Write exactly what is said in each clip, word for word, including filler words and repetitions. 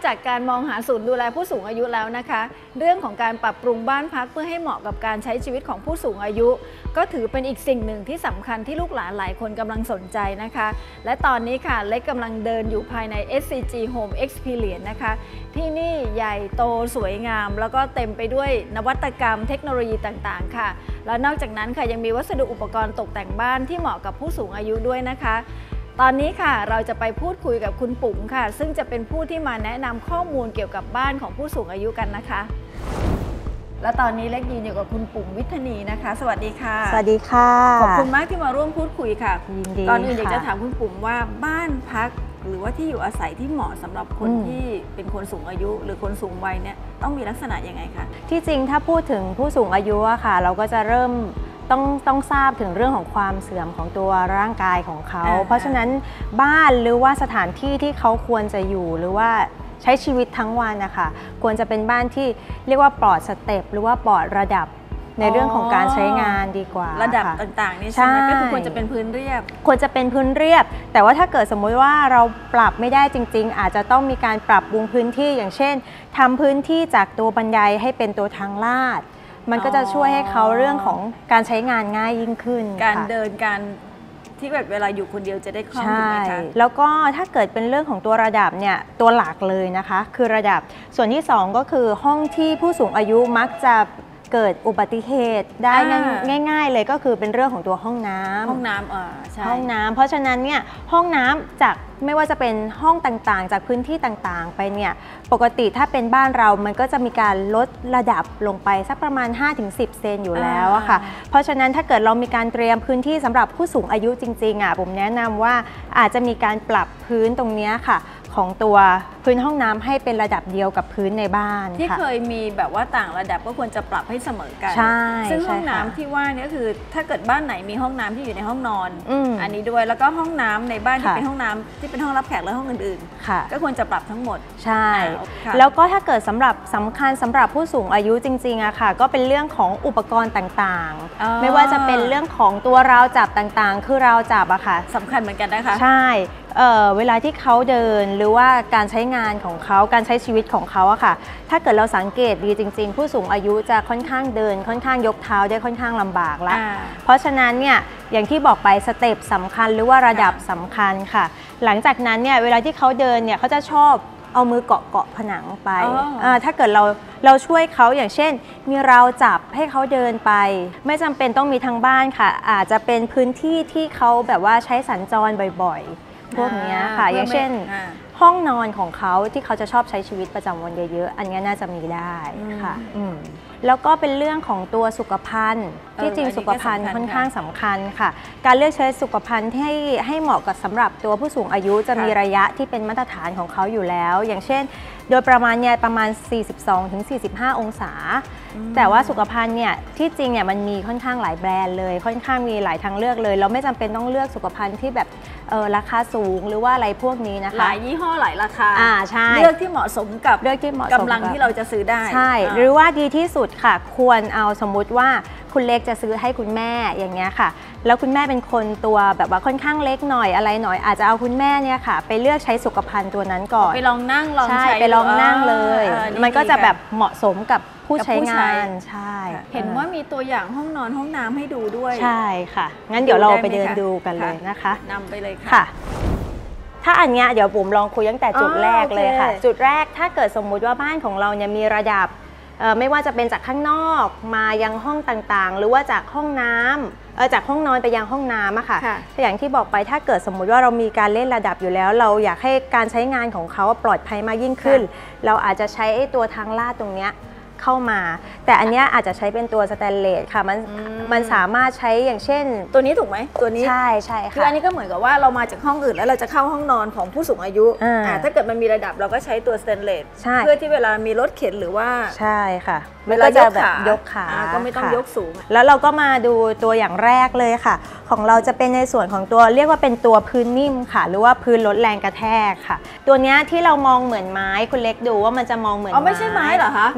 จากการมองหาศูนย์ดูแลผู้สูงอายุแล้วนะคะเรื่องของการปรับปรุงบ้านพักเพื่อให้เหมาะกับการใช้ชีวิตของผู้สูงอายุก็ถือเป็นอีกสิ่งหนึ่งที่สำคัญที่ลูกหลานหลายคนกำลังสนใจนะคะและตอนนี้ค่ะเล็กกำลังเดินอยู่ภายใน เอส ซี จี Home Experience นะคะที่นี่ใหญ่โตสวยงามแล้วก็เต็มไปด้วยนวัตกรรมเทคโนโลยีต่างๆค่ะแล้วนอกจากนั้นค่ะยังมีวัสดุอุปกรณ์ตกแต่งบ้านที่เหมาะกับผู้สูงอายุด้วยนะคะตอนนี้ค่ะเราจะไปพูดคุยกับคุณปุ๋มค่ะซึ่งจะเป็นผู้ที่มาแนะนำข้อมูลเกี่ยวกับบ้านของผู้สูงอายุกันนะคะและตอนนี้เล็กยืนอยู่กับคุณปุ๋มวิทนีนะคะสวัสดีค่ะสวัสดีค่ะขอบคุณมากที่มาร่วมพูดคุยค่ะยินดีก่อนอื่นอยากจะถามคุณปุ๋มว่าบ้านพักหรือว่าที่อยู่อาศัยที่เหมาะสำหรับคนที่เป็นคนสูงอายุหรือคนสูงวัยเนี่ยต้องมีลักษณะยังไงคะที่จริงถ้าพูดถึงผู้สูงอายุอะค่ะเราก็จะเริ่มต้องต้องทราบถึงเรื่องของความเสื่อมของตัวร่างกายของเขาเพราะฉะนั้นบ้านหรือว่าสถานที่ที่เขาควรจะอยู่หรือว่าใช้ชีวิตทั้งวันนะคะควรจะเป็นบ้านที่เรียกว่าปลอดสเต็ปหรือว่าปลอดระดับในเรื่องของการใช้งานดีกว่าระดับต่างๆนี่ใช่ไหมก็คือควรจะเป็นพื้นเรียบควรจะเป็นพื้นเรียบแต่ว่าถ้าเกิดสมมุติว่าเราปรับไม่ได้จริงๆอาจจะต้องมีการปรับปรุงพื้นที่อย่างเช่นทำพื้นที่จากตัวบันไดให้เป็นตัวทางลาดมันก็จะช่วยให้เขาเรื่องของการใช้งานง่ายยิ่งขึ้นการเดินการที่แบบเวลาอยู่คนเดียวจะได้คล่องถูกไหมคะแล้วก็ถ้าเกิดเป็นเรื่องของตัวระดับเนี่ยตัวหลักเลยนะคะคือระดับส่วนที่สองก็คือห้องที่ผู้สูงอายุมักจะเกิดอุบัติเหตุได้ง่ายๆเลยก็คือเป็นเรื่องของตัวห้องน้ำห้องน้ำอ่าใช่ห้องน้ำเพราะฉะนั้นเนี่ยห้องน้ำจากไม่ว่าจะเป็นห้องต่างๆจากพื้นที่ต่างๆไปเนี่ยปกติถ้าเป็นบ้านเรามันก็จะมีการลดระดับลงไปสักประมาณ ห้าถึงสิบ เซนอยู่แล้วอะค่ะเพราะฉะนั้นถ้าเกิดเรามีการเตรียมพื้นที่สำหรับผู้สูงอายุจริงๆอ่ะผมแนะนำว่าอาจจะมีการปรับพื้นตรงนี้ค่ะของตัวพื้นห้องน้ำให้เป็นระดับเดียวกับพื้นในบ้านที่เคยมีแบบว่าต่างระดับก็ควรจะปรับให้เสมอกันใช่ซึ่งห้องน้ำที่ว่านี่ก็คือถ้าเกิดบ้านไหนมีห้องน้ำที่อยู่ในห้องนอนอันนี้ด้วยแล้วก็ห้องน้ำในบ้านที่เป็นห้องน้ำที่เป็นห้องรับแขกและห้องอื่นๆก็ควรจะปรับทั้งหมดใช่แล้วก็ถ้าเกิดสำหรับสำคัญสำหรับผู้สูงอายุจริงๆอะค่ะก็เป็นเรื่องของอุปกรณ์ต่างๆไม่ว่าจะเป็นเรื่องของตัวราวจับต่างๆคือราวจับอะค่ะสำคัญเหมือนกันนะคะใช่เ, เวลาที่เขาเดินหรือว่าการใช้งานของเขาการใช้ชีวิตของเขาอะค่ะถ้าเกิดเราสังเกตดีจริงๆผู้สูงอายุจะค่อนข้างเดินค่อนข้างยกเท้าได้ค่อนข้างลำบากละเพราะฉะนั้นเนี่ยอย่างที่บอกไปสเต็ปสำคัญหรือว่าระดับสำคัญค่ะหลังจากนั้นเนี่ยเวลาที่เขาเดินเนี่ยเขาจะชอบเอามือเกาะเกาะผนังไปถ้าเกิดเราเราช่วยเขาอย่างเช่นมีราวจับให้เขาเดินไปไม่จำเป็นต้องมีทางบ้านค่ะอาจจะเป็นพื้นที่ที่เขาแบบว่าใช้สัญจรบ่อยๆพวกนี้ค่ะอย่างเช่นห้องนอนของเขาที่เขาจะชอบใช้ชีวิตประจำวันเยอะๆอันนี้น่าจะมีได้ค่ะแล้วก็เป็นเรื่องของตัวสุขภัณฑ์ที่จริงสุขภัณฑ์ค่อนข้างสำคัญค่ะการเลือกใช้สุขภัณฑ์ให้ให้เหมาะกับสำหรับตัวผู้สูงอายุจะมีระยะที่เป็นมาตรฐานของเขาอยู่แล้วอย่างเช่นโดยประมาณเนี่ยประมาณ สี่สิบสองถึงสี่สิบห้า องศาแต่ว่าสุขภัณฑ์เนี่ยที่จริงเนี่ยมันมีค่อนข้างหลายแบรนด์เลยค่อนข้างมีหลายทางเลือกเลยเราไม่จำเป็นต้องเลือกสุขภัณฑ์ที่แบบเออราคาสูงหรือว่าอะไรพวกนี้นะคะหลายยี่ห้อหลายราคาอ่าใช่เลือกที่เหมาะสมกับเลือกที่เหมาะสมกำลังที่เราจะซื้อได้ใช่หรือว่าดีที่สุดค่ะควรเอาสมมุติว่าคุณเล็กจะซื้อให้คุณแม่อย่างเงี้ยค่ะแล้วคุณแม่เป็นคนตัวแบบว่าค่อนข้างเล็กหน่อยอะไรหน่อยอาจจะเอาคุณแม่เนี่ยค่ะไปเลือกใช้สุขภัณฑ์ตัวนั้นก่อนไปลองนั่งลองใช้ไปลองนั่งเลยมันก็จะแบบเหมาะสมกับผู้ใช้งานใช่เห็นว่ามีตัวอย่างห้องนอนห้องน้ำให้ดูด้วยใช่ค่ะงั้นเดี๋ยวเราไปเดินดูกันเลยนะคะนำไปเลยค่ะถ้าอันเนี้ยเดี๋ยวผมลองคุยตั้งแต่จุดแรกเลยค่ะจุดแรกถ้าเกิดสมมุติว่าบ้านของเราเนี่ยมีระดับไม่ว่าจะเป็นจากข้างนอกมายังห้องต่างๆหรือว่าจากห้องน้ำจากห้องนอนไปยังห้องน้ำอะค่ะอย่างที่บอกไปถ้าเกิดสมมุติว่าเรามีการเล่นระดับอยู่แล้วเราอยากให้การใช้งานของเขาปลอดภัยมากยิ่งขึ้นเราอาจจะใช้ตัวทางลาดตรงเนี้ยเข้ามาแต่อันนี้อาจจะใช้เป็นตัวสแตนเลสค่ะมันมันสามารถใช้อย่างเช่นตัวนี้ถูกไหมตัวนี้ใช่ใช่ค่ะคืออันนี้ก็เหมือนกับว่าเรามาจากห้องอื่นแล้วเราจะเข้าห้องนอนของผู้สูงอายุถ้าเกิดมันมีระดับเราก็ใช้ตัวสแตนเลสเพื่อที่เวลามีรถเข็นหรือว่าใช่ค่ะเวลายกขายกขาก็ไม่ต้องยกสูงแล้วเราก็มาดูตัวอย่างแรกเลยค่ะของเราจะเป็นในส่วนของตัวเรียกว่าเป็นตัวพื้นนิ่มค่ะหรือว่าพื้นลดแรงกระแทกค่ะตัวนี้ที่เรามองเหมือนไม้คุณเล็กดูว่ามันจะมองเหมือนอ๋อไม่ใช่ไม้เหรอคะไม่ใช่ค่ะ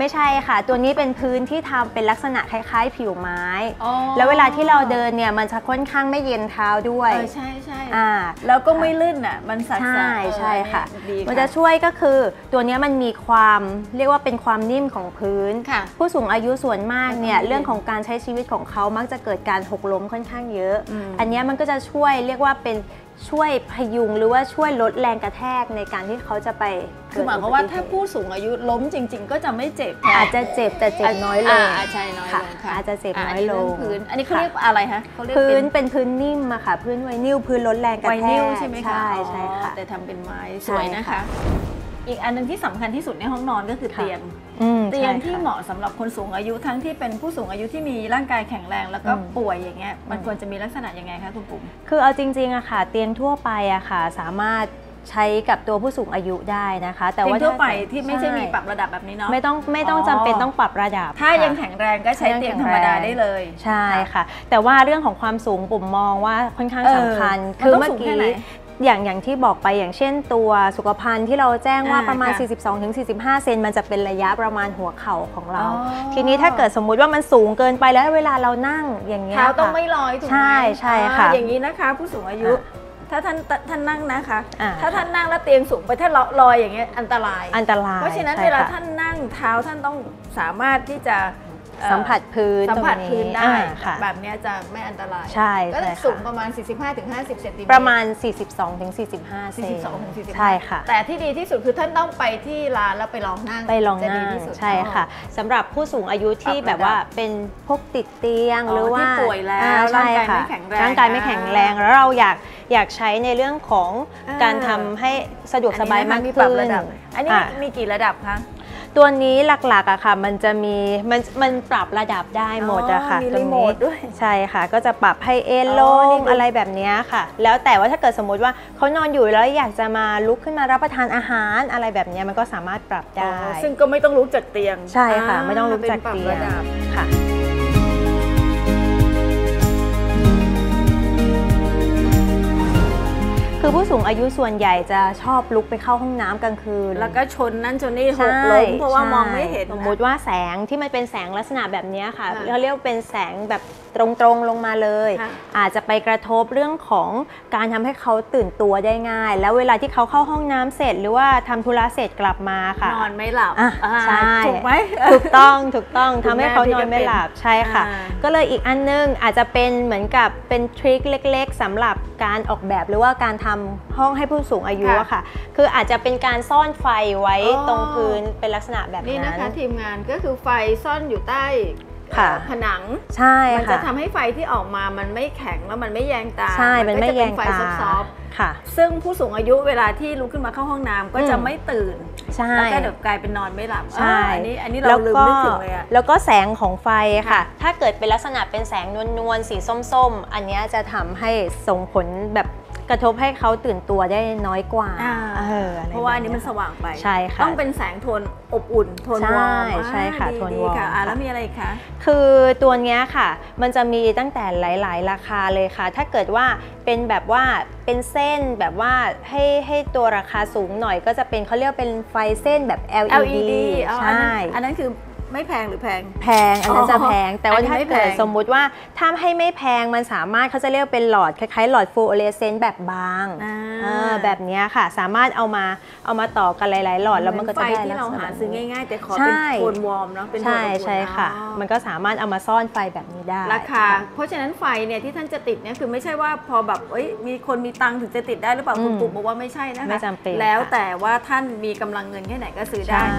ค่ะตัวนี้เป็นพื้นที่ทำเป็นลักษณะคล้ายๆผิวไม้แล้วเวลาที่เราเดินเนี่ยมันจะค่อนข้างไม่เย็นเท้าด้วยใช่ใช่อ่าแล้วก็ไม่ลื่นอ่ะมันสัดๆใช่ใช่ค่ะมันจะช่วยก็คือตัวนี้มันมีความเรียกว่าเป็นความนิ่มของพื้นผู้สูงอายุส่วนมากเนี่ยเรื่องของการใช้ชีวิตของเขามักจะเกิดการหกล้มค่อนข้างเยอะอันนี้มันก็จะช่วยเรียกว่าเป็นช่วยพยุงหรือว่าช่วยลดแรงกระแทกในการที่เขาจะไปคือหมายความว่าถ้าผู้สูงอายุล้มจริงๆก็จะไม่เจ็บอาจจะเจ็บแต่เจ็บน้อยลงใช่น้อยลงค่ะอาจจะเจ็บน้อยลงพื้นอันนี้เขาเรียกอะไรคะพื้นเป็นพื้นนิ่มอะค่ะพื้นไวนิลพื้นลดแรงกระแทกใช่ไหมคะใช่ใช่ค่ะแต่ทำเป็นไม้สวยนะคะอีกอันนึงที่สำคัญที่สุดในห้องนอนก็คือเตียงเตียงที่เหมาะสำหรับคนสูงอายุทั้งที่เป็นผู้สูงอายุที่มีร่างกายแข็งแรงแล้วก็ป่วยอย่างเงี้ยมันควรจะมีลักษณะยังไงคะคุณปุ๋มคือเอาจริงๆอะค่ะเตียงทั่วไปอะค่ะสามารถใช้กับตัวผู้สูงอายุได้นะคะแต่ว่าทั่วไปที่ไม่ใช่มีปรับระดับแบบนี้เนาะไม่ต้องไม่ต้องจำเป็นต้องปรับระดับถ้ายังแข็งแรงก็ใช้เตียงธรรมดาได้เลยใช่ค่ะแต่ว่าเรื่องของความสูงปุ๋มมองว่าค่อนข้างสำคัญคือเมื่อกี้อย่างอย่างที่บอกไปอย่างเช่นตัวสุขภัณฑ์ที่เราแจ้งว่าประมาณ สี่สิบสองถึงสี่สิบห้า เซนมันจะเป็นระยะประมาณหัวเข่าของเราทีนี้ถ้าเกิดสมมุติว่ามันสูงเกินไปแล้วเวลาเรานั่งอย่างเงี้ยเท้าต้องไม่ลอยถูกไหมใช่ใช่ค่ะอย่างนี้นะคะผู้สูงอายุถ้าท่านท่านนั่งนะคะถ้าท่านนั่งแล้วเตียงสูงไปถ้าลอยอย่างเงี้ยอันตรายอันตรายเพราะฉะนั้นเวลาท่านนั่งเท้าท่านต้องสามารถที่จะสัมผัสพื้นสัมผัสพื้นได้แบบนี้จะไม่อันตรายใช่ก็สูงประมาณ สี่สิบห้าถึงห้าสิบ เซนติเมตรประมาณ สี่สิบสองถึงสี่สิบห้า เซนใช่ค่ะแต่ที่ดีที่สุดคือท่านต้องไปที่ร้านแล้วไปลองนั่งไปลองนั่งใช่ค่ะสำหรับผู้สูงอายุที่แบบว่าเป็นพวกติดเตียงหรือว่าป่วยแล้วร่างกายไม่แข็งแรงร่างกายไม่แข็งแรงแล้วเราอยากอยากใช้ในเรื่องของการทำให้สะดวกสบายมากขึ้นอันนี้มีกี่ระดับคะตัวนี้หลักๆอะค่ะมันจะมีมันมันปรับระดับได้หมดอะค่ะมีรีโมทด้วยใช่ค่ะก็จะปรับให้เอนลงอะไรแบบนี้ค่ะแล้วแต่ว่าถ้าเกิดสมมติว่าเขานอนอยู่แล้วอยากจะมาลุกขึ้นมารับประทานอาหารอะไรแบบนี้มันก็สามารถปรับได้ซึ่งก็ไม่ต้องลุกจากเตียงใช่ค่ะไม่ต้องลุกจากเตียงค่ะคือผู้สูงอายุส่วนใหญ่จะชอบลุกไปเข้าห้องน้ำกลางคืนแล้วก็ชนนั่นชนนี่หกล้มเพราะว่ามองไม่เห็นสมมติว่าแสงที่มันเป็นแสงลักษณะแบบนี้ค่ะเขาเรียกเป็นแสงแบบตรงๆลงมาเลยอาจจะไปกระทบเรื่องของการทำให้เขาตื่นตัวได้ง่ายแล้วเวลาที่เขาเข้าห้องน้ำเสร็จหรือว่าทำธุระเสร็จกลับมาค่ะนอนไม่หลับใช่ถูกไหมถูกต้องถูกต้องทำให้เขานอนไม่หลับใช่ค่ะก็เลยอีกอันนึงอาจจะเป็นเหมือนกับเป็นทริคเล็กๆสำหรับการออกแบบหรือว่าการทำห้องให้ผู้สูงอายุอะค่ะคืออาจจะเป็นการซ่อนไฟไว้ตรงพื้นเป็นลักษณะแบบนั้นนี่นะคะทีมงานก็คือไฟซ่อนอยู่ใต้ผนังใช่ค่ะมันจะทำให้ไฟที่ออกมามันไม่แข็งแล้วมันไม่แยงตาใช่มันไม่แยงตาไฟซอฟต์ซึ่งผู้สูงอายุเวลาที่ลุกขึ้นมาเข้าห้องน้ำก็จะไม่ตื่นแล้วก็เดี๋ยวกลายเป็นนอนไม่หลับใช่อันนี้อันนี้เราลืมนึกถึงเลยอะแล้วก็แสงของไฟค่ะถ้าเกิดเป็นลักษณะเป็นแสงนวลๆสีส้มๆอันนี้จะทำให้ส่งผลแบบกระทบให้เขาตื่นตัวได้น้อยกว่าเพราะว่าอันนี้มันสว่างไปใช่ค่ะต้องเป็นแสงโทนอบอุ่นโทนวอร์มใช่ค่ะโทนวอร์มแล้วมีอะไรคะคือตัวนี้ค่ะมันจะมีตั้งแต่หลายๆราคาเลยค่ะถ้าเกิดว่าเป็นแบบว่าเป็นเส้นแบบว่าให้ให้ตัวราคาสูงหน่อยก็จะเป็นเขาเรียกเป็นไฟเส้นแบบ แอล อี ดี ใช่อันนั้นคือไม่แพงหรือแพงแพงอันนั้นจะแพงแต่ว่าถ้าเกิดสมมุติว่าถ้าให้ไม่แพงมันสามารถเขาจะเรียกเป็นหลอดคล้ายๆหลอดฟลูออเรสเซนต์แบบบางแบบนี้ค่ะสามารถเอามาเอามาต่อกันหลายๆหลอดแล้วมันก็จะได้ไฟที่เราหาซื้อง่ายๆแต่ขอเป็นโทนวอร์มเนาะเป็นโทนใช่ใช่ค่ะมันก็สามารถเอามาซ่อนไฟแบบนี้ได้ราคาเพราะฉะนั้นไฟเนี่ยที่ท่านจะติดเนี่ยคือไม่ใช่ว่าพอแบบเอ้ยมีคนมีตังค์ถึงจะติดได้หรือเปล่าคุณปู่บอกว่าไม่ใช่นะคะไม่จำเป็นแล้วแต่ว่าท่านมีกำลังเงินแค่ไหนก็ซื้อได้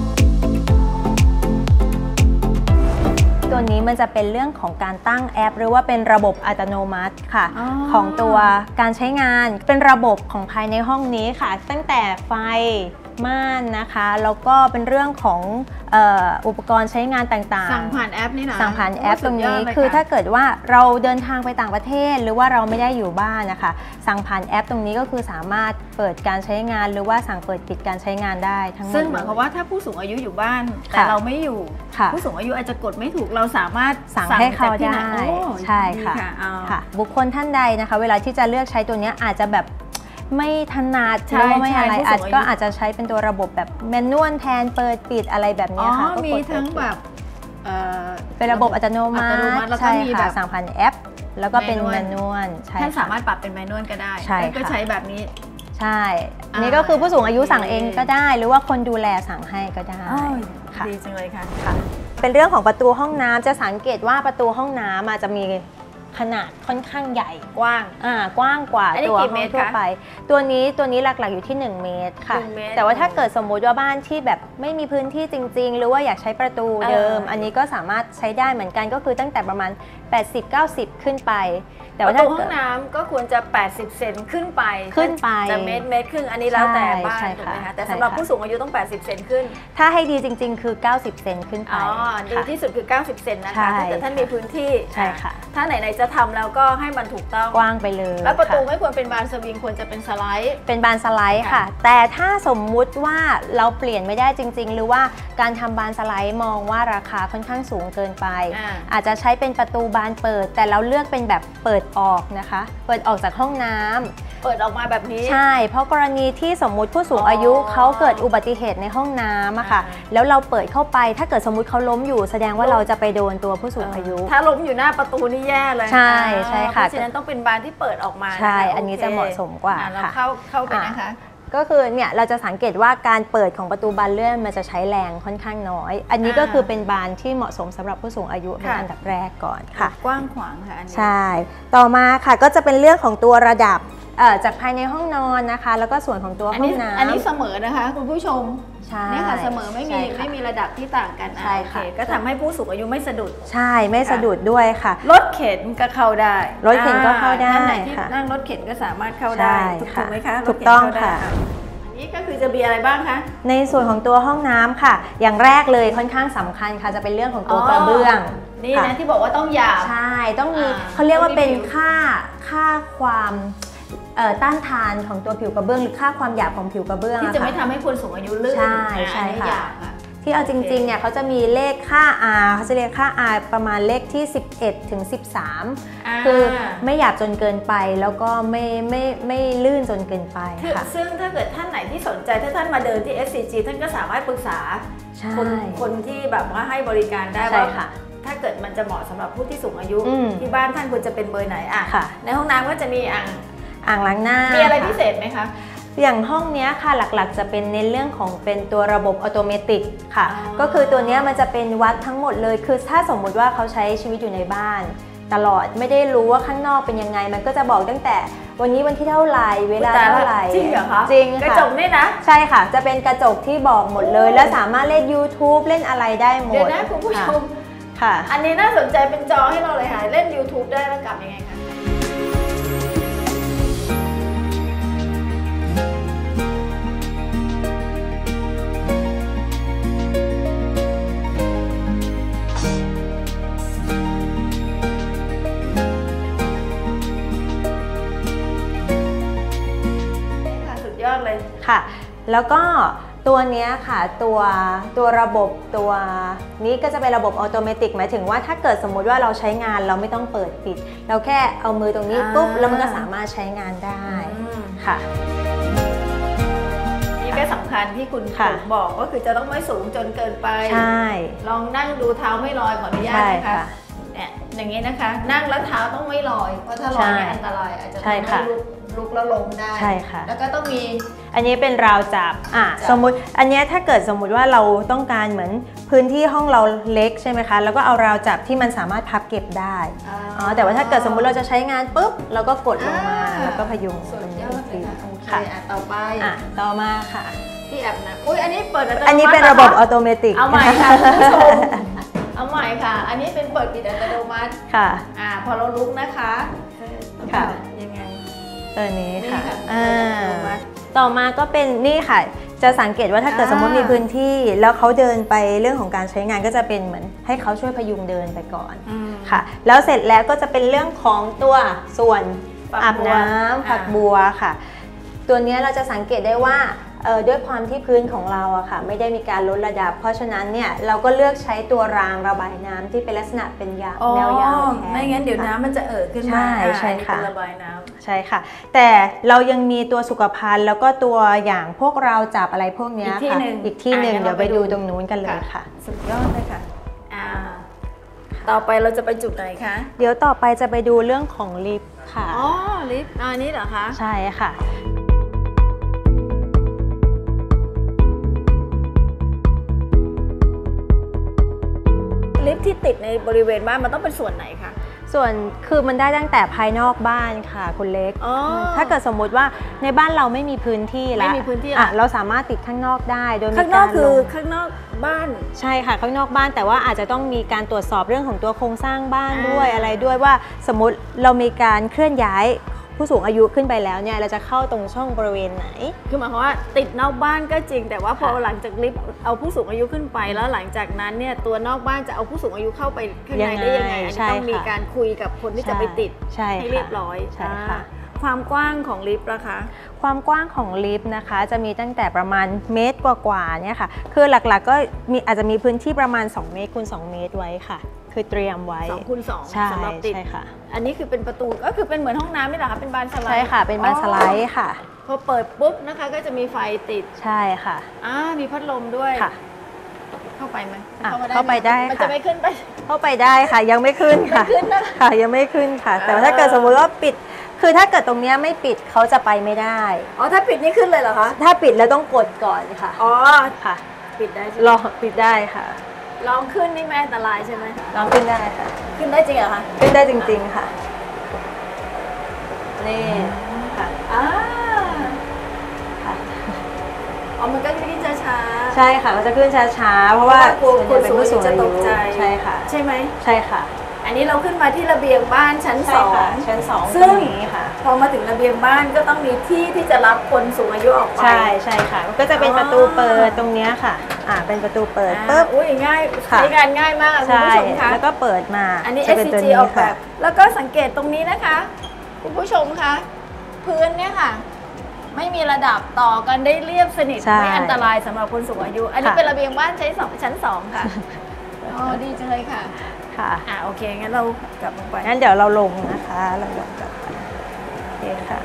ตัวนี้มันจะเป็นเรื่องของการตั้งแอปหรือว่าเป็นระบบอัตโนมัติค่ะ อ, ของตัวการใช้งานเป็นระบบของภายในห้องนี้ค่ะตั้งแต่ไฟม่านนะคะแล้วก็เป็นเรื่องของอุปกรณ์ใช้งานต่างๆสั่งผ่านแอปนี่นะสั่งผ่านแอปตรงนี้คือถ้าเกิดว่าเราเดินทางไปต่างประเทศหรือว่าเราไม่ได้อยู่บ้านนะคะสั่งผ่านแอปตรงนี้ก็คือสามารถเปิดการใช้งานหรือว่าสั่งเปิดปิดการใช้งานได้ทั้งหมดซึ่งหมายความว่าถ้าผู้สูงอายุอยู่บ้านแต่เราไม่อยู่ผู้สูงอายุอาจจะกดไม่ถูกเราสามารถสั่งให้เขาได้ใช่ค่ะค่ะบุคคลท่านใดนะคะเวลาที่จะเลือกใช้ตัวนี้อาจจะแบบไม่ถนัดหรือว่าไม่อะไรอาจก็อาจจะใช้เป็นตัวระบบแบบแมนนวลแทนเปิดปิดอะไรแบบนี้ค่ะก็มีทั้งแบบเป็นระบบอัตโนมัติแล้วก็มีแบบสั่งผ่านแอปแล้วก็เป็นแมนนวลท่านสามารถปรับเป็นแมนนวลก็ได้ก็ใช้แบบนี้ใช่อันนี้ก็คือผู้สูงอายุสั่งเองก็ได้หรือว่าคนดูแลสั่งให้ก็ได้ดีจังเลยค่ะเป็นเรื่องของประตูห้องน้ำจะสังเกตว่าประตูห้องน้ำอาจจะมีขนาดค่อนข้างใหญ่กว้างอ่ากว้างกว่าตัวห้องทั่วไปตัวนี้ตัวนี้หลักๆอยู่ที่หนึ่งเมตรค่ะแต่ว่าถ้าเกิดสมมุติว่าบ้านที่แบบไม่มีพื้นที่จริงๆหรือว่าอยากใช้ประตูเดิมอันนี้ก็สามารถใช้ได้เหมือนกันก็คือตั้งแต่ประมาณ แปดสิบ เก้าสิบ ขึ้นไปแต่ว่าประตูห้องน้ำก็ควรจะแปดสิบเซนขึ้นไปขึ้นไปจะเมตรเมตรครึ่งอันนี้แล้วแต่บ้านถูกไหมคะแต่สำหรับผู้สูงอายุต้องแปดสิบเซนขึ้นถ้าให้ดีจริงๆคือเก้าสิบเซนขึ้นไปอ๋อดีที่สุดคือเก้าสิบเซนนะคะถ้าเกิดท่านมีพื้นที่ใช่ค่ะถ้าไหนๆจะทำแล้วก็ให้มันถูกต้องกว้างไปเลยแล้วประตูไม่ควรเป็นบานสวิงควรจะเป็นสไลด์เป็นบานสไลด์ค่ะแต่ถ้าสมมุติว่าเราเปลี่ยนไม่ได้จริงๆหรือว่าการทำบานสไลด์มองว่าราคาค่อนข้างสูงเกินไปอาจจะใช้เป็นประตูบานเปิดแต่เราเลือกเป็นแบบเปิดออกนะคะเปิดออกจากห้องน้ำเปิดออกมาแบบนี้ใช่เพราะกรณีที่สมมุติผู้สูงอายุเขาเกิดอุบัติเหตุในห้องน้ำอะค่ะแล้วเราเปิดเข้าไปถ้าเกิดสมมุติเขาล้มอยู่แสดงว่าเราจะไปโดนตัวผู้สูงอายุถ้าล้มอยู่หน้าประตูนี่แย่เลยใช่ใช่ค่ะเพราะฉะนั้นต้องเป็นบานที่เปิดออกมาใช่อันนี้จะเหมาะสมกว่าค่ะเข้าเข้าไปนะคะก็คือเนี่ยเราจะสังเกตว่าการเปิดของประตูบานเลื่อนมันจะใช้แรงค่อนข้างน้อยอันนี้ก็คือเป็นบานที่เหมาะสมสำหรับผู้สูงอายุเป็นอันดับแรกก่อนค่ะกว้างขวางค่ะอันนี้ใช่ต่อมาค่ะก็จะเป็นเรื่องของตัวระดับจากภายในห้องนอนนะคะแล้วก็ส่วนของตัวห้องน้ำอันนี้เสมอนะคะคุณผู้ชมนี่ค่ะเสมอไม่มีไม่มีระดับที่ต่างกันใช่ค่ะก็ทำให้ผู้สูงอายุไม่สะดุดใช่ไม่สะดุดด้วยค่ะรถเข็นก็เข้าได้รถเข็นก็เข้าได้ค่ะนั่งรถเข็นก็สามารถเข้าได้ถูกไหมคะถูกต้องค่ะนี่ก็คือจะมีอะไรบ้างคะในส่วนของตัวห้องน้ำค่ะอย่างแรกเลยค่อนข้างสำคัญค่ะจะเป็นเรื่องของตัวกระเบื้องนี่นะที่บอกว่าต้องหยาบใช่ต้องมีเขาเรียกว่าเป็นค่าค่าความต้านทานของตัวผิวกระเบื้องหรือค่าความหยาบของผิวกระเบื้องที่จะไม่ทำให้คนสูงอายุลื่นใช่ใช่ค่ะที่เอาจริงๆเนี่ยเขาจะมีเลขค่า R เขาจะเรียกค่า R ประมาณเลขที่สิบเอ็ดถึงสิบสามคือไม่หยาบจนเกินไปแล้วก็ไม่ไม่ไม่ลื่นจนเกินไปค่ะซึ่งถ้าเกิดท่านไหนที่สนใจถ้าท่านมาเดินที่ เอส ซี จี ท่านก็สามารถปรึกษาคนคนที่แบบว่าให้บริการได้ว่าถ้าเกิดมันจะเหมาะสำหรับผู้ที่สูงอายุที่บ้านท่านควรจะเป็นเบอร์ไหนอ่ะในห้องน้ำก็จะมีอ่างอ่างล้างหน้ามีอะไรพิเศษไหมคะอย่างห้องนี้ค่ะหลักๆจะเป็นในเรื่องของเป็นตัวระบบอัตโนมัติค่ะก็คือตัวนี้มันจะเป็นวัดทั้งหมดเลยคือถ้าสมมุติว่าเขาใช้ชีวิตอยู่ในบ้านตลอดไม่ได้รู้ว่าข้างนอกเป็นยังไงมันก็จะบอกตั้งแต่วันนี้วันที่เท่าไหร่เวลาเท่าไหร่จริงเหรอคะจริงค่ะกระจกนี่นะใช่ค่ะจะเป็นกระจกที่บอกหมดเลยแล้วสามารถเล่น ยูทูบ เล่นอะไรได้หมดเดี๋ยวนะคุณผู้ชมค่ะอันนี้น่าสนใจเป็นจอให้เราเลยค่ะเล่น ยูทูบ ได้แล้วกลับยังไงคะยอดเลยค่ะแล้วก็ตัวนี้ค่ะตัวตัวระบบตัวนี้ก็จะเป็นระบบอัตโนมัติหมายถึงว่าถ้าเกิดสมมุติว่าเราใช้งานเราไม่ต้องเปิดปิดเราแค่เอามือตรงนี้ปุ๊บแล้วมันก็สามารถใช้งานได้ค่ะนี่ก็สำคัญที่คุณบอกก็คือจะต้องไม่สูงจนเกินไปใช่ลองนั่งดูเท้าไม่ลอยขออนุญาตนะคะเนี่ยอย่างนี้นะคะนั่งแล้วเท้าต้องไม่ลอยเพราะถ้าลอยเนี่ยอันตรายอาจจะทำให้ลุกลุกแล้วล้มได้ใช่ค่ะแล้วก็ต้องมีอันนี้เป็นราวจับอ่ะสมมุติอันนี้ถ้าเกิดสมมุติว่าเราต้องการเหมือนพื้นที่ห้องเราเล็กใช่ไหมคะแล้วก็เอาราวจับที่มันสามารถพับเก็บได้อ๋อแต่ว่าถ้าเกิดสมมุติเราจะใช้งานปุ๊บเราก็กดลงมาแล้วก็พยุงส่วนยอดเลยค่ะต่อไปอ่ะต่อมาค่ะที่แอบนะอุ้ยอันนี้เปิดอันนี้เป็นระบบอัตโนมัติเอาใหม่ค่ะคุณผู้ชมเอาใหม่ค่ะอันนี้เป็นเปิดปิดอัตโนมัติค่ะอ่าพอเราลุกนะคะค่ะยังไงตัวนี้ค่ะต่อมาก็เป็นนี่ค่ะจะสังเกตว่าถ้าเกิดสมมติมีพื้นที่แล้วเขาเดินไปเรื่องของการใช้งานก็จะเป็นเหมือนให้เขาช่วยพยุงเดินไปก่อนค่ะแล้วเสร็จแล้วก็จะเป็นเรื่องของตัวส่วนอาบน้ำฝักบัวค่ะตัวนี้เราจะสังเกตได้ว่าเอ่อด้วยความที่พื้นของเราอะค่ะไม่ได้มีการลดระดับ เพราะฉะนั้นเนี่ยเราก็เลือกใช้ตัวรางระบายน้ำที่เป็นลักษณะเป็นยาวแนวยาวแทนไม่งั้นเดี๋ยวน้ำมันจะเอ่อขึ้นมาใช่ใช่ค่ะระบายน้ำใช่ค่ะแต่เรายังมีตัวสุขภัณฑ์แล้วก็ตัวอย่างพวกเราจับอะไรพวกนี้ค่ะอีกที่หนึ่งเดี๋ยวไปดูตรงนู้นกันเลยค่ะสุดยอดเลยค่ะต่อไปเราจะไปจุดไหนคะเดี๋ยวต่อไปจะไปดูเรื่องของลิฟต์ค่ะอ๋อลิฟต์อันนี้เหรอคะใช่ค่ะลิฟต์ที่ติดในบริเวณบ้านมันต้องเป็นส่วนไหนคะส่วนคือมันได้ตั้งแต่ภายนอกบ้านค่ะคุณเล็กถ้าเกิดสมมุติว่าในบ้านเราไม่มีพื้นที่แล้วไม่มีพื้นที่อ่ะเราสามารถติดข้างนอกได้โดยมีการข้างนอกคือข้างนอกบ้านใช่ค่ะข้างนอกบ้านแต่ว่าอาจจะต้องมีการตรวจสอบเรื่องของตัวโครงสร้างบ้านด้วยอะไรด้วยว่าสมมติเรามีการเคลื่อนย้ายผู้สูงอายุขึ้นไปแล้วเนี่ยเราจะเข้าตรงช่องบริเวณไหนคือหมายความว่าติดนอกบ้านก็จริงแต่ว่าพอหลังจากลิฟต์เอาผู้สูงอายุขึ้นไปแล้วหลังจากนั้นเนี่ยตัวนอกบ้านจะเอาผู้สูงอายุเข้าไปข้างในได้ยังไงอันนี้ต้องมีการคุยกับคนที่จะไปติดให้เรียบร้อยใช่ค่ะความกว้างของลิฟต์ล่ะคะความกว้างของลิฟต์นะคะจะมีตั้งแต่ประมาณเมตรกว่าๆเนี่ยค่ะคือหลักๆก็มีอาจจะมีพื้นที่ประมาณสองเมตรคูณสองเมตรไว้ค่ะคือเตรียมไว้สองคูณสองสำหรับติดใช่ค่ะอันนี้คือเป็นประตูก็คือเป็นเหมือนห้องน้ำนี่แหละคะเป็นบานสไลด์ใช่ค่ะเป็นบานสไลด์ค่ะพอเปิดปุ๊บนะคะก็จะมีไฟติดใช่ค่ะอ่ามีพัดลมด้วยค่ะเข้าไปไหมเข้าไปได้มันจะไม่ขึ้นไปเข้าไปได้ค่ะยังไม่ขึ้นค่ะค่ะยังไม่ขึ้นค่ะแต่ถ้าเกิดสมมุติว่าปิดคือถ้าเกิดตรงนี้ไม่ปิดเขาจะไปไม่ได้อ๋อถ้าปิดนี่ขึ้นเลยเหรอคะถ้าปิดแล้วต้องกดก่อนค่ะอ๋อค่ะปิดได้ลองปิดได้ค่ะลองขึ้นนี่ไม่อันตรายใช่ไหมลองขึ้นได้ค่ะขึ้นได้จริงเหรอคะขึ้นได้จริงๆค่ะนี่ค่ะอ่าค่ะอ๋อมันก็ขึ้นช้าๆใช่ค่ะมันจะขึ้นช้าๆเพราะว่าคนสูงอายุจะตกใจใช่ค่ะใช่ไหมใช่ค่ะอันนี้เราขึ้นมาที่ระเบียงบ้านชั้นสองชั้นสองซึ่งพอมาถึงระเบียงบ้านก็ต้องมีที่ที่จะรับคนสูงอายุออกไปใช่ใช่ค่ะมันก็จะเป็นประตูเปิดตรงนี้ค่ะอ่าเป็นประตูเปิดปุ๊บอุ้ยง่ายใช้งานง่ายมากคุณผู้ชมคะแล้วก็เปิดมาอันนี้ เอส ซี จี ออกแบบแล้วก็สังเกตตรงนี้นะคะคุณผู้ชมคะพื้นเนี่ยค่ะไม่มีระดับต่อกันได้เรียบสนิทไม่อันตรายสำหรับคนสูงอายุอันนี้เป็นระเบียงบ้านใช้สองชั้นสองค่ะอ๋อดีจังเลยค่ะค่ะอ่าโอเคงั้นเรากลับลงไปงั้นเดี๋ยวเราลงนะคะเราลงกลับไปโอเคค่ะ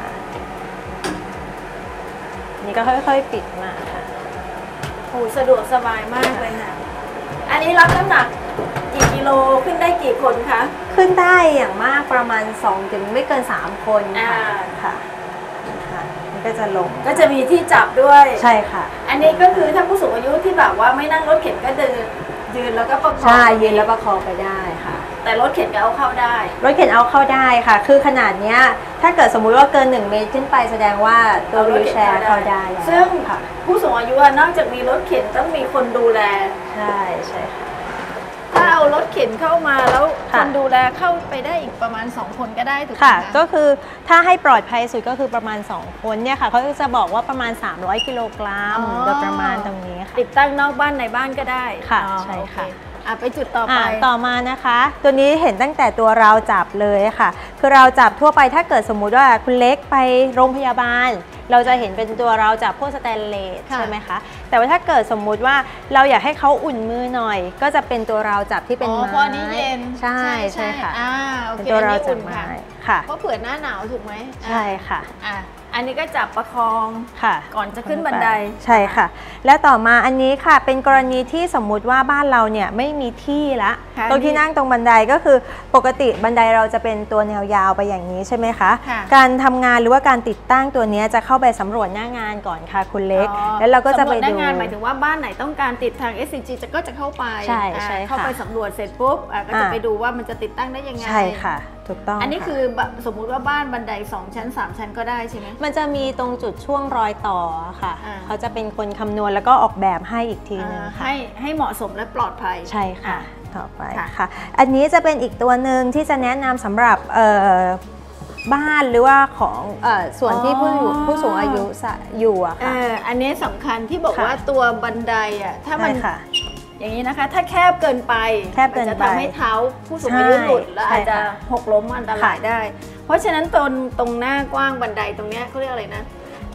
นี่ก็ค่อยๆปิดมาค่ะโอ้สะดวกสบายมากเลยค่ะอันนี้รับน้ำหนักกี่กิโลขึ้นได้กี่คนคะขึ้นได้อย่างมากประมาณสองถึงไม่เกินสามคนค่ะค่ะนี่ก็จะลงก็จะมีที่จับด้วยใช่ค่ะอันนี้ก็คือถ้าผู้สูงอายุที่แบบว่าไม่นั่งรถเข็นก็เดินยืนแล้วก็ประคองใช่ยืนแล้วประคองไปได้ค่ะแต่รถเข็นก็เอาเข้าได้รถเข็นเอาเข้าได้ค่ะคือขนาดเนี้ยถ้าเกิดสมมุติว่าเกินหนึ่งเมตรขึ้นไปแสดงว่าตัววีลแชร์เข้าได้ซึ่งผู้สูงอายุนอกจากมีรถเข็นต้องมีคนดูแลใช่ใช่ค่ะถ้าเอารถเข็นเข้ามาแล้วคนดูแลเข้าไปได้อีกประมาณสองคนก็ได้ถูกไหมค่ะก็คือถ้าให้ปลอดภัยสุดก็คือประมาณสองคนเนี่ยค่ะเขาจะบอกว่าประมาณสามร้อยกิโลกรัมโดยประมาณตรงนี้ค่ะติดตั้งนอกบ้านในบ้านก็ได้ค่ะใช่ค่ะไปจุดต่อไปต่อมานะคะตัวนี้เห็นตั้งแต่ตัวราวจับเลยค่ะคือราวจับทั่วไปถ้าเกิดสมมุติว่าคุณเล็กไปโรงพยาบาลเราจะเห็นเป็นตัวราวจับพวกสแตนเลสใช่ไหมคะแต่ว่าถ้าเกิดสมมุติว่าเราอยากให้เขาอุ่นมือหน่อยก็จะเป็นตัวราวจับที่เป็นไม้เพราะนี้เย็นใช่ใช่ค่ะเป็นตัวราวจับไม้ค่ะเพราะเผื่อหน้าหนาวถูกไหมใช่ค่ะอันนี้ก็จับประคองค่ะก่อนจะขึ้นบันไดใช่ค่ะและต่อมาอันนี้ค่ะเป็นกรณีที่สมมุติว่าบ้านเราเนี่ยไม่มีที่ละตรงที่นั่งตรงบันไดก็คือปกติบันไดเราจะเป็นตัวแนวยาวไปอย่างนี้ใช่ไหมคะการทำงานหรือว่าการติดตั้งตัวนี้จะเข้าไปสำรวจหน้างานก่อนค่ะคุณเล็กแล้วเราก็จะไปดูหน้างานหมายถึงว่าบ้านไหนต้องการติดทาง เอส ซี จี จะก็จะเข้าไปใช่ใช่เข้าไปสำรวจเสร็จปุ๊บก็จะไปดูว่ามันจะติดตั้งได้ยังไงใช่ค่ะถูกต้องอันนี้คือสมมุติว่าบ้านบันไดสองชั้นสามชั้นก็ได้ใช่ไหมมันจะมีตรงจุดช่วงรอยต่อค่ะเขาจะเป็นคนคำนวณแล้วก็ออกแบบให้อีกทีนึงค่ะให้ให้เหมาะสมและปลอดภัยใช่ค่ะต่อไปค่ะอันนี้จะเป็นอีกตัวหนึ่งที่จะแนะนำสำหรับบ้านหรือว่าของส่วนที่ผู้ผู้สูงอายุอยู่อะค่ะอันนี้สำคัญที่บอกว่าตัวบันไดอะถ้ามันอย่างนี้นะคะถ้าแคบเกินไปแคบเกินไปจะทำให้เท้าผู้สูงอายุหลุดแล้วอาจจะหกล้มอันตรายได้เพราะฉะนั้นตรงตรงหน้ากว้างบันไดตรงนี้เขาเรียกอะไรนะ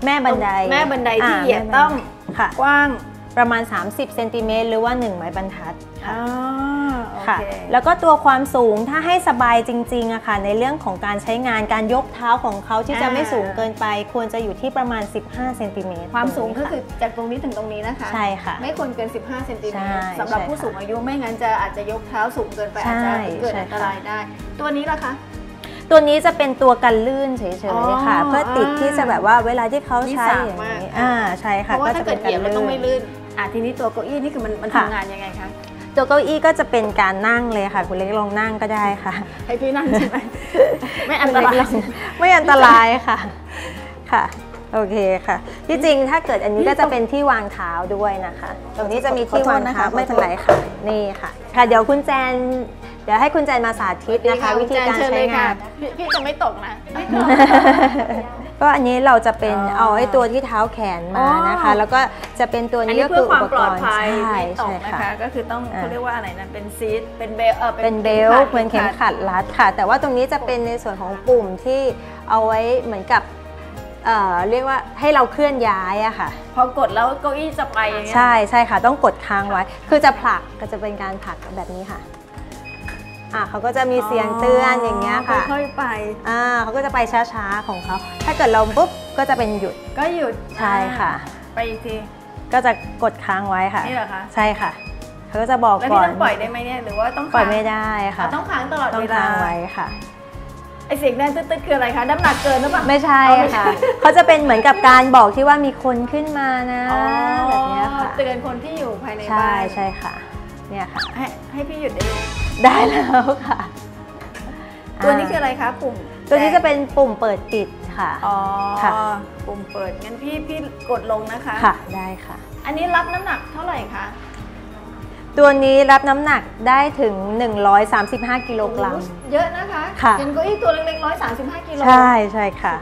แม่บันไดแม่บันไดที่เหยียบต้องกว้างประมาณสามสิบเซนติเมตรหรือว่าหนึ่งไม้บรรทัดค่ะค่ะแล้วก็ตัวความสูงถ้าให้สบายจริงๆอะค่ะในเรื่องของการใช้งานการยกเท้าของเขาที่จะไม่สูงเกินไปควรจะอยู่ที่ประมาณสิบห้าเซนติเมตรความสูงก็คือจากตรงนี้ถึงตรงนี้นะคะใช่ค่ะไม่ควรเกินสิบห้าเซนติเมตรสำหรับผู้สูงอายุไม่งั้นจะอาจจะยกเท้าสูงเกินไปอาจจะเกิดอันตรายได้ตัวนี้ล่ะคะตัวนี้จะเป็นตัวกันลื่นเฉยๆค่ะเพื่อติดที่จะแบบว่าเวลาที่เขาใช้อย่างนี้อ่าใช่ค่ะก็จะเป็นกันลื่นต้องไม่ลื่นอ่ะทีนี้ตัวเก้าอี้นี่คือมันมันทำงานยังไงคะตัวเก้าอี้ก็จะเป็นการนั่งเลยค่ะคุณเล็กลองนั่งก็ได้ค่ะให้พี่นั่งใช่ไหมไม่อันตรายไม่อันตรายค่ะค่ะโอเคค่ะที่จริงถ้าเกิดอันนี้ก็จะเป็นที่วางเท้าด้วยนะคะตรงนี้จะมีที่วางเท้าไม่เป็นไรค่ะนี่ค่ะค่ะเดี๋ยวคุณแจนเดี๋ยวให้คุณแจนมาสาธิตนะคะวิธีการใช้งานพี่จะไม่ตกนะไม่ตกก็อันนี้เราจะเป็นเอาไอ้ตัวที่เท้าแขนมานะคะแล้วก็จะเป็นตัวนี้ก็คืออุปกรณ์ใช่ใช่ค่ะก็คือต้องเขาเรียกว่าอะไรนะเป็นซีทเป็นเบลเออเป็นเบลเหมือนเข็มขัดรัดค่ะแต่ว่าตรงนี้จะเป็นในส่วนของปุ่มที่เอาไว้เหมือนกับเอ่อเรียกว่าให้เราเคลื่อนย้ายอะค่ะพอกดแล้วเก้าอี้จะไปอย่างเงี้ยใช่ใช่ค่ะต้องกดค้างไว้คือจะผลักก็จะเป็นการผลักแบบนี้ค่ะอ่ะเขาก็จะมีเสียงเตือนอย่างเงี้ยค่ะค่อยไปอ่าเขาก็จะไปช้าๆของเขาถ้าเกิดเราปุ๊บก็จะเป็นหยุดก็หยุดใช่ค่ะไปอีกทีก็จะกดค้างไว้ค่ะนี่เหรอคะใช่ค่ะเขาก็จะบอกก่อนแล้วที่ต้องปล่อยได้ไหมเนี่ยหรือว่าต้องปล่อยไม่ได้ค่ะต้องค้างตลอดเวลาต้องค้างไว้ค่ะไอเสียงแดงตึ๊ดๆคืออะไรคะน้ำหนักเกินหรือเปล่าไม่ใช่ค่ะเขาจะเป็นเหมือนกับการบอกที่ว่ามีคนขึ้นมานะแบบนี้ค่ะเตือนคนที่อยู่ภายในบ้านใช่ใช่ค่ะเนี่ยค่ะให้ให้พี่หยุดได้ได้แล้วค่ะตัวนี้คืออะไรคะปุ่มตัวนี้จะเป็นปุ่มเปิดปิดค่ะอ๋อค่ะปุ่มเปิดงั้นพี่พี่กดลงนะคะค่ะได้ค่ะอันนี้รับน้ำหนักเท่าไหร่คะตัวนี้รับน้ำหนักได้ถึงหนึ่งร้อยสามสิบห้ากิโลกรัมเยอะนะคะค่ะเป็นเก้าอี้ตัวเล็กๆหนึ่งร้อยสามสิบห้ากิโลใช่ใช่ค่ะ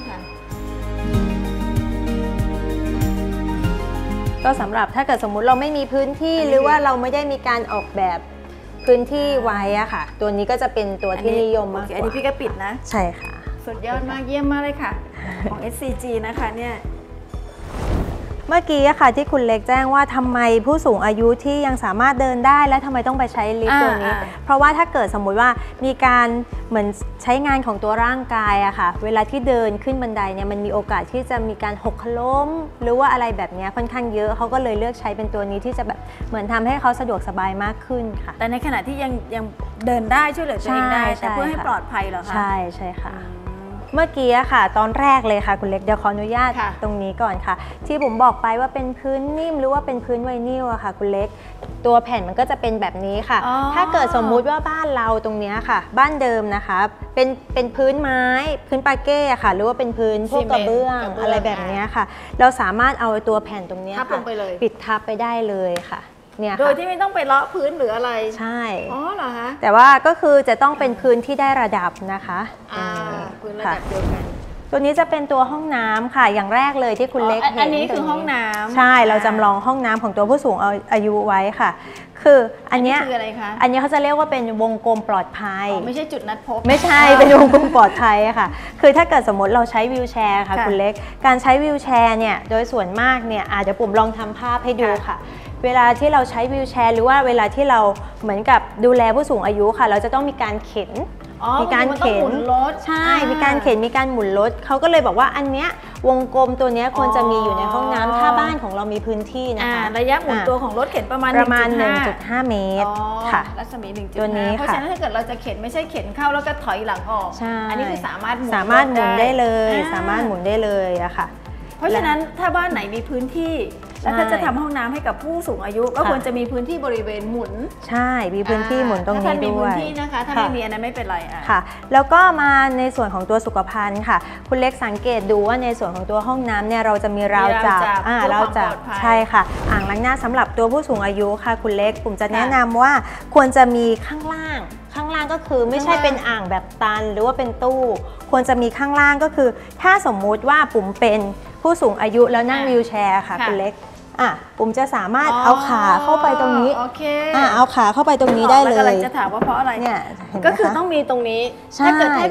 ก็สำหรับถ้าเกิดสมมุติเราไม่มีพื้นที่หรือว่าเราไม่ได้มีการออกแบบพื้นที่ไว้อะค่ะตัวนี้ก็จะเป็นตัวที่นิยมมากกว่าอันนี้พี่ก็ปิดนะใช่ค่ะสุดยอดมากเยี่ยมมากเลยค่ะของ เอส ซี จี นะคะเนี่ยเมื่อกี้ค่ะที่คุณเล็กแจ้งว่าทำไมผู้สูงอายุที่ยังสามารถเดินได้และทำไมต้องไปใช้ลิฟต์ตัวนี้เพราะว่าถ้าเกิดสมมุติว่ามีการเหมือนใช้งานของตัวร่างกายอะค่ะเวลาที่เดินขึ้นบันไดเนี่ยมันมีโอกาสที่จะมีการหกล้มหรือว่าอะไรแบบนี้ค่อนข้างเยอะเขาก็เลยเลือกใช้เป็นตัวนี้ที่จะแบบเหมือนทำให้เขาสะดวกสบายมากขึ้นค่ะแต่ในขณะที่ยังยังเดินได้ช่วยเหลือตัวเองได้แต่เพื่อให้ปลอดภัยเหรอคะใช่ใช่ค่ะเมื่อกี้ค่ะตอนแรกเลยค่ะคุณเล็กเดี๋ยวขออนุญาตตรงนี้ก่อนค่ะที่ผมบอกไปว่าเป็นพื้นนิ่มหรือว่าเป็นพื้นไวนิลอะค่ะคุณเล็กตัวแผ่นมันก็จะเป็นแบบนี้ค่ะถ้าเกิดสมมุติว่าบ้านเราตรงนี้ค่ะบ้านเดิมนะคะเป็นเป็นพื้นไม้พื้นปาเก้ค่ะหรือว่าเป็นพื้นพวกกระเบื้องอะไรแบบนี้ค่ะเราสามารถเอาตัวแผ่นตรงนี้ค่ะปิดทับไปได้เลยค่ะโดยที่ไม่ต้องไปเลาะพื้นหรืออะไรใช่อ๋อเหรอคะแต่ว่าก็คือจะต้องเป็นพื้นที่ได้ระดับนะคะอ่าพื้นระดับเดียวกันตัวนี้จะเป็นตัวห้องน้ำค่ะอย่างแรกเลยที่คุณเล็กเห็นอันนี้คือห้องน้ำใช่เราจำลองห้องน้ำของตัวผู้สูงอายุไว้ค่ะคืออันนี้คืออะไรคะอันนี้เขาจะเรียกว่าเป็นวงกลมปลอดภัยไม่ใช่จุดนัดพบไม่ใช่เป็นวงกลมปลอดภัยค่ะคือถ้าเกิดสมมติเราใช้วีลแชร์ค่ะคุณเล็กการใช้วีลแชร์เนี่ยโดยส่วนมากเนี่ยอาจจะปุ่มลองทำภาพให้ดูค่ะเวลาที่เราใช้วีลแชร์หรือว่าเวลาที่เราเหมือนกับดูแลผู้สูงอายุค่ะเราจะต้องมีการเข็นมีการเข็นรถใช่มีการเข็นมีการหมุนรถเขาก็เลยบอกว่าอันเนี้ยวงกลมตัวนี้ควรจะมีอยู่ในห้องน้ำถ้าบ้านของเรามีพื้นที่นะคะระยะหมุนตัวของรถเข็นประมาณประมาณ หนึ่งจุดห้า เมตรค่ะรัศมี หนึ่งจุดห้า เพราะฉะนั้นถ้าเกิดเราจะเข็นไม่ใช่เข็นเข้าแล้วก็ถอยหลังออกอันนี้คือสามารถสามารถหมุนได้เลยสามารถหมุนได้เลยอะค่ะเพราะฉะนั้นถ้าบ้านไหนมีพื้นที่แล้วถ้าจะทำห้องน้ำให้กับผู้สูงอายุก็ควรจะมีพื้นที่บริเวณหมุนใช่มีพื้นที่หมุนตรงนี้ด้วยถ้ามีพื้นที่นะคะถ้าไม่มีอันนั้นไม่เป็นไรอ่ะค่ะแล้วก็มาในส่วนของตัวสุขภัณฑ์ค่ะคุณเล็กสังเกตดูว่าในส่วนของตัวห้องน้ำเนี่ยเราจะมีราวจับอ่าราวจับใช่ค่ะอ่างล้างหน้าสำหรับตัวผู้สูงอายุค่ะคุณเล็กผมจะแนะนำว่าควรจะมีข้างล่างข้างล่างก็คือไม่ใช่เป็นอ่างแบบตันหรือว่าเป็นตู้ควรจะมีข้างล่างก็คือถ้าสมมุติว่าปุ่มเป็นผู้สูงอายุแล้วนั่งวีลแชร์ค่ะคุณเล็กอ่ะปุ่มจะสามารถเอาขาเข้าไปตรงนี้อ่ะเอาขาเข้าไปตรงนี้ได้เลยกำลังจะถามว่าเพราะอะไรเนี่ยก็คือต้องมีตรงนี้ถ้าเกิดถ้าเกิด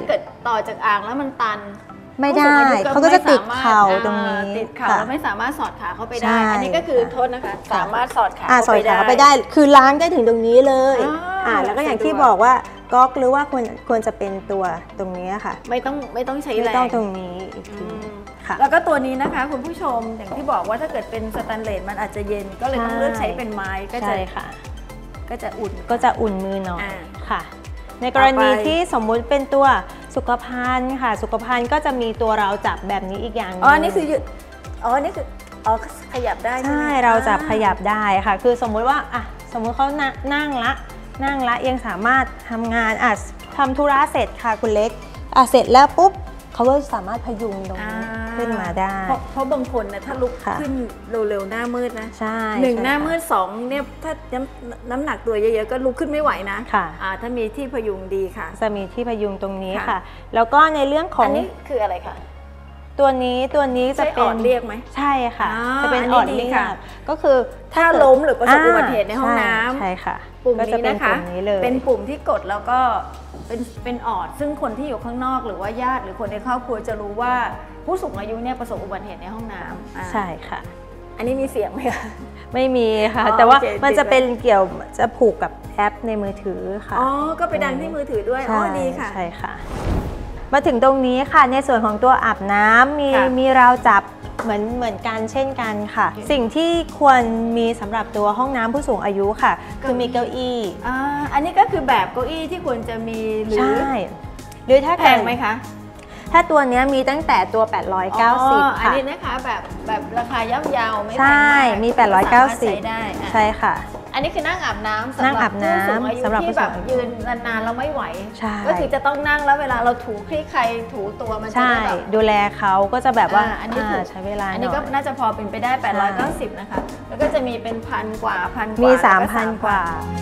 ต่อจากอ่างแล้วมันตันไม่ได้เขาก็จะติดเข่าตรงนี้ติดเข่าแล้วไม่สามารถสอดขาเข้าไปได้อันนี้ก็คือโทษนะคะสามารถสอดขาเข้าไปได้ไปได้คือล้างได้ถึงตรงนี้เลยอ่าแล้วก็อย่างที่บอกว่าก๊อกหรือว่าควรควรจะเป็นตัวตรงนี้ค่ะไม่ต้องไม่ต้องใช้แรงไม่ต้องตรงนี้อีกทีค่ะแล้วก็ตัวนี้นะคะคุณผู้ชมอย่างที่บอกว่าถ้าเกิดเป็นสแตนเลสมันอาจจะเย็นก็เลยต้องเลือกใช้เป็นไม้ก็จะค่ะก็จะอุ่นก็จะอุ่นมือหน่อยค่ะในกรณีที่สมมุติเป็นตัวสุขภัณฑ์ค่ะสุขภัณฑ์ก็จะมีตัวเราจับแบบนี้อีกอย่างนึงอ๋อนี่คืออ๋อนี่คืออ๋อขยับได้ใช่เราจับขยับได้ค่ะคือสมมุติว่าอ่ะสมมุติเขานั่งละนั่งละยังสามารถทำงานอ่ะทำธุระเสร็จค่ะคุณเล็กอ่ะเสร็จแล้วปุ๊บเขาก็สามารถพยุงตรงนี้ขึ้นมาได้เพราะเพราะบางคนนะถ้าลุกขึ้นเร็วๆหน้ามืดนะใช่หนึ่งหน้ามืดสองเนี่ยถ้าน้ำหนักตัวเยอะๆก็ลุกขึ้นไม่ไหวนะค่ะถ้ามีที่พยุงดีค่ะจะมีที่พยุงตรงนี้ค่ะแล้วก็ในเรื่องของอันนี้คืออะไรคะตัวนี้ตัวนี้จะเป็นออดเรียกไหมใช่ค่ะจะเป็นออดเรียกก็คือถ้าล้มหรือประสบอุบัติเหตุในห้องน้ำใช่ค่ะปุ่มนี้นะคะเป็นปุ่มที่กดแล้วก็เป็นเป็นออดซึ่งคนที่อยู่ข้างนอกหรือว่าญาติหรือคนในครอบครัวจะรู้ว่าผู้สูงอายุเนี่ยประสบอุบัติเหตุในห้องน้ำใช่ค่ะอันนี้มีเสียงไหมคะไม่มีค่ะแต่ว่ามันจะเป็นเกี่ยวจะผูกกับแอปในมือถือค่ะอ๋อก็ไปดังที่มือถือด้วยอ๋อดีค่ะใช่ค่ะมาถึงตรงนี้ค่ะในส่วนของตัวอาบน้ำมีมีราวจับเหมือนเหมือนกันเช่นกันค่ะสิ่งที่ควรมีสำหรับตัวห้องน้ำผู้สูงอายุค่ะคือมีเก้าอี้อ่าอันนี้ก็คือแบบเก้าอี้ที่ควรจะมีหรือใช่หรือถ้าแพงไหมคะถ้าตัวนี้มีตั้งแต่ตัวแปดร้อยเก้าสิบค่ะอันนี้นะคะแบบแบบราคาย่อมเยาไม่แพงใช่มีแปดร้อยเก้าสิบได้ใช่ค่ะอันนี้คือนั่งอาบน้ำสำหรับผู้สูงอายุที่แบบยืนนานๆเราไม่ไหวก็คือจะต้องนั่งแล้วเวลาเราถูคลี่ใครถูตัวมันจะได้แบบดูแลเขาก็จะแบบว่าอันนี้ใช้เวลาอันนี้ก็น่าจะพอเป็นไปได้แปดร้อยเก้าสิบนะคะแล้วก็จะมีเป็นพันกว่าพันกว่ามีสามพันกว่า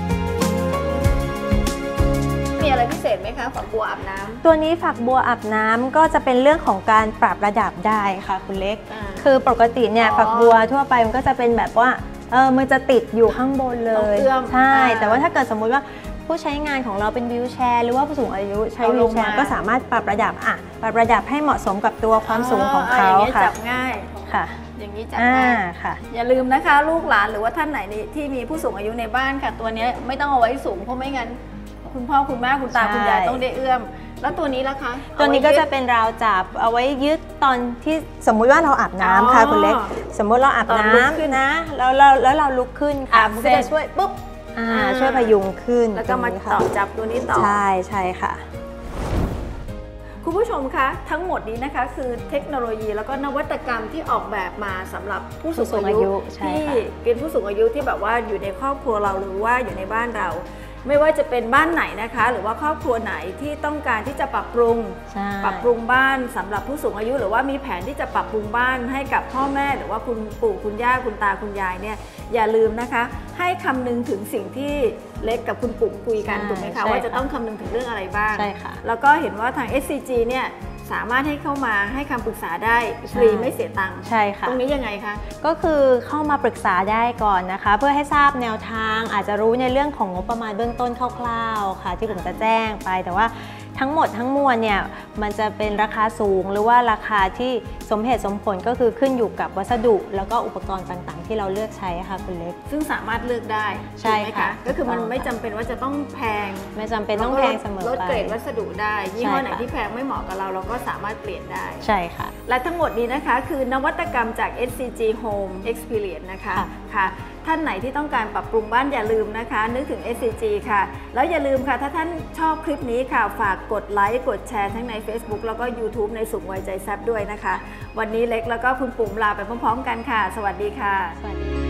มีอะไรพิเศษไหมคะฝักบัวอาบน้ำตัวนี้ฝักบัวอาบน้ำก็จะเป็นเรื่องของการปรับระดับได้ค่ะคุณเล็กคือปกติเนี่ยฝักบัวทั่วไปมันก็จะเป็นแบบว่าเออมันจะติดอยู่ข้างบนเลยใช่แต่ว่าถ้าเกิดสมมุติว่าผู้ใช้งานของเราเป็นวีลแชร์หรือว่าผู้สูงอายุใช้วีลแชร์ก็สามารถปรับระดับอ่ะปรับระดับให้เหมาะสมกับตัวความสูงของเขาค่ะจับง่ายค่ะอย่างนี้จับง่ายค่ะอย่าลืมนะคะลูกหลานหรือว่าท่านไหนที่มีผู้สูงอายุในบ้านค่ะตัวนี้ไม่ต้องเอาไว้สูงเพราะไม่งั้นคุณพ่อคุณแม่คุณตาคุณยายต้องได้เอื้อมแล้วตัวนี้ล่ะคะตัวนี้ก็จะเป็นราวจับเอาไว้ยึดตอนที่สมมุติว่าเราอาบน้ำค่ะคุณเล็กสมมุติเราอาบน้ำนะแล้วเราแล้วเราลุกขึ้นค่ะมันก็จะช่วยปุ๊บช่วยพยุงขึ้นแล้วก็มาต่อจับตัวนี้ต่อใช่ใช่ค่ะคุณผู้ชมคะทั้งหมดนี้นะคะคือเทคโนโลยีแล้วก็นวัตกรรมที่ออกแบบมาสำหรับผู้สูงอายุที่เป็นผู้สูงอายุที่แบบว่าอยู่ในครอบครัวเราหรือว่าอยู่ในบ้านเราไม่ว่าจะเป็นบ้านไหนนะคะหรือว่าครอบครัวไหนที่ต้องการที่จะปรับปรุงปรับปรุงบ้านสำหรับผู้สูงอายุหรือว่ามีแผนที่จะปรับปรุงบ้านให้กับพ่อแม่หรือว่าคุณปู่คุณย่าคุณตาคุณยายเนี่ยอย่าลืมนะคะให้คำนึงถึงสิ่งที่เล็กกับคุณปู่คุยกันถูกไหมคะว่าจะต้องคำนึงถึงเรื่องอะไรบ้างใช่ค่ะแล้วก็เห็นว่าทาง เอส ซี จี เนี่ยสามารถให้เข้ามาให้คำปรึกษาได้ฟรีไม่เสียตังค์ใช่ค่ะตรงนี้ยังไงคะก็คือเข้ามาปรึกษาได้ก่อนนะคะเพื่อให้ทราบแนวทางอาจจะรู้ในเรื่องของงบประมาณเบื้องต้นคร่าวๆค่ะที่ผมจะแจ้งไปแต่ว่าทั้งหมดทั้งมวลเนี่ยมันจะเป็นราคาสูงหรือว่าราคาที่สมเหตุสมผลก็คือขึ้นอยู่กับวัสดุแล้วก็อุปกรณ์ต่างๆที่เราเลือกใช้ค่ะคุณเล็กซึ่งสามารถเลือกได้ใช่ไหมคะก็คือมันไม่จำเป็นว่าจะต้องแพงไม่จำเป็นต้องแพงเสมอไปลดเกรดวัสดุได้ยี่ห้อไหนที่แพงไม่เหมาะกับเราเราก็สามารถเปลี่ยนได้ใช่ค่ะและทั้งหมดนี้นะคะคือนวัตกรรมจาก เอส ซี จี Home Experience นะคะค่ะท่านไหนที่ต้องการปรับปรุงบ้านอย่าลืมนะคะนึกถึง เอส ซี จี ค่ะแล้วอย่าลืมค่ะถ้าท่านชอบคลิปนี้ค่ะฝากกดไลค์กดแชร์ทั้งใน Facebook แล้วก็ YouTube ในสูงวัยใจแซ่บด้วยนะคะวันนี้เล็กแล้วก็คุณปุ๋มลาไปพร้อมๆกันค่ะสวัสดีค่ะสวัสดี